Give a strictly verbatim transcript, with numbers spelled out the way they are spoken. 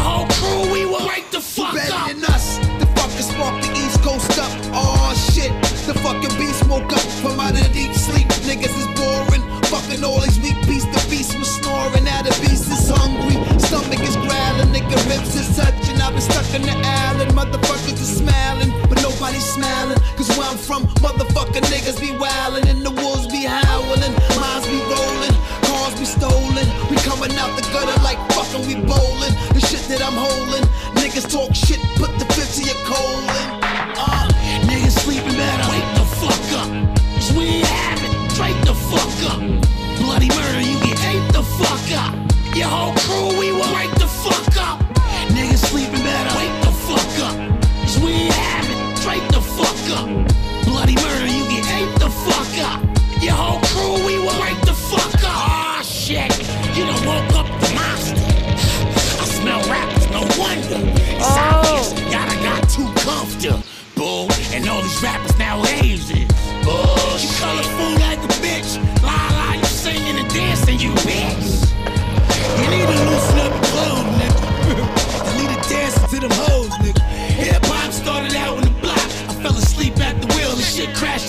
whole crew, we will break the fuck better up. than us. The fucking spark the East Coast up. Oh shit, the fucking beast woke up from out of deep sleep. Niggas is boring. Fucking all these weak beasts. The beast was snoring. Now the beast is hungry. Stomach is growling. Nigga ribs is touching. I've been stuck in the island. Motherfuckers are smiling, but nobody's smiling. Cause where I'm from, motherfucking niggas be wildin', and the wolves be howling. Minds be rolling, cars be stolen. We coming out the gutter like fucking we bowling. The shit that I'm holding. Niggas talk shit, put the fifth to your colon. Uh, niggas sleeping better. Wake the fuck up. Cause we ain't having. Straight the fuck up. Bloody murder, you get ate the fuck up. Your whole crew, we will break the fuck up. Niggas sleeping better. Wake the fuck up. Cause we ain't having. Straight the fuck up. Bloody murder, you get ate the fuck up. Your whole crew, we will break the fuck up. Aw, shit. You done woke up the monster. I smell rappers, no wonder. It's Oh. obvious. Y'all got too comfortable. And all these rappers now lazy. Oh, you colorful like a bitch. Lie, lie, you singing and dancing, you bitch. You need to loosen up your clothes, nigga. You need to dance to them hoes, nigga. Hip hop started out in the block. I fell asleep at the wheel and shit crashed